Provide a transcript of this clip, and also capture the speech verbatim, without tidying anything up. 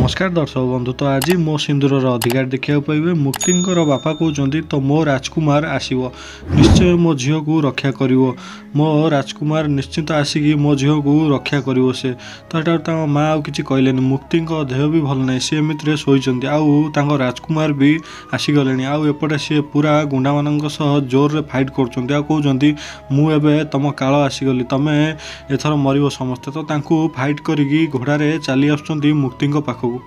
नमस्कार दर्शक बंधु। तो आज मो सिंदूर अधिकार देखा पाइबे। मुक्तिंकर बापा कहते तो मो राजकुमार आसव निश्चय मो झील को रक्षा कर मो राजकुमार निश्चिंत आसिक मो झील को रक्षा कर से तो माँ आउ कि कहले मुक्ति देह भी भल ना सी एमती शोचती आउ राजकुमार भी आसीगले आउपटे सी पूरा गुंडा मान जोर रे फाइट कर मुझे तुम काल आसीगली तमें एथर मर समस्ते तो फाइट करी घोड़े चली आसुँच मुक्ति पाखक